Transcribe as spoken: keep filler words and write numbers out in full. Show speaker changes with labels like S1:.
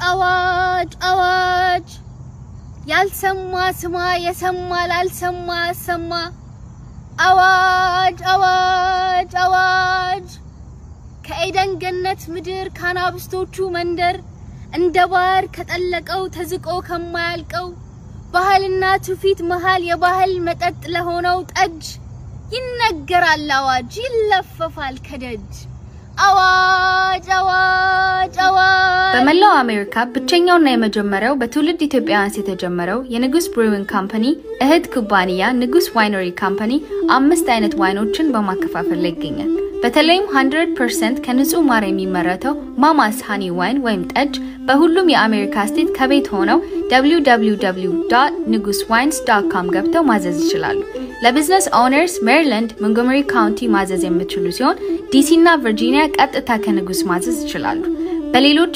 S1: አዋጅ አዋጅ ያልሰማ ስማ የሰማ ላልሰማ ሰማ አዋጅ አዋጅ አዋጅ ከኤደን ገነት ምድር ካናብስቶቹ መንደር እንደባር ከጠለቀው ተዝቆ ከማያልቀው ባህልና ትውፊት መሃል የባህል መጠጥ ለሆነው ጠጅ ይነገራል አዋጅ ይለፈፋል ከደጅ አዋጅ አዋጅ አዋጅ በመላው አሜሪካ ብቸኛውና የመጀመሪያው በትውልድ ኢትዮጵያውያን የተጀመረው የንጉስ ብሩዊንግ ካምፓኒ እህት ኩባንያ ንጉስ ዋይነሪ ካምፓኒ አምስት አይነት ዋይኖችን በማከፋፈል ላይ ይገኛል በተለይም one hundred percent ከንጹህ ማር የሚመረተው ማማስ ሃኒ ዋይን ወይም ጠጅ በሁሉም የአሜሪካ ስቴት ከቤት ሆነው w w w dot nugus wines dot com ገብተው ማዘዝ ይችላሉ ለቢዝነስ ኦነርስ ሜሪላንድ ሞንጎመሪ ካውንቲ ማዘዝ የምትችሉ ሲሆን ዲሲ እና ቨርጂኒያ ቀጥታ ከንጉስ ማዘዝ ይችላሉ በሌሎች